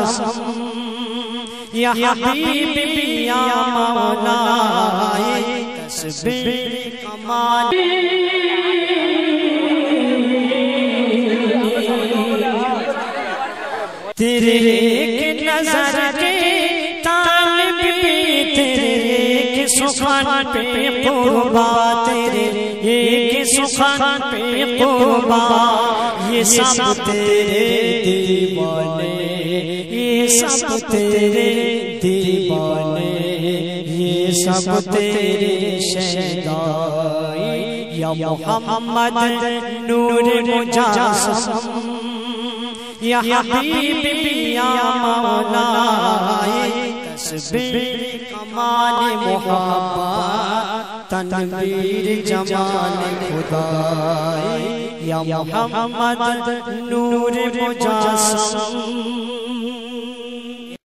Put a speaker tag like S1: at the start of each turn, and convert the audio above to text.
S1: मुजासम या हबीबी या मौला तस्बीह कमाल तेरे एक नजर के तालिब तेरे एक सुखान पे कुर्बा तेरे एक सुखान पे कुर्बा ये सब तेरे दीवाने ये सब तेरे दीवाने ये सब तेरे शहदाई या मोहम्मद नूर मुजासम या हबीबी या मौला तस्बीह कमाल मोहब्बत तनवीर जमाल खुदा या मोहम्मद नूर मुजासम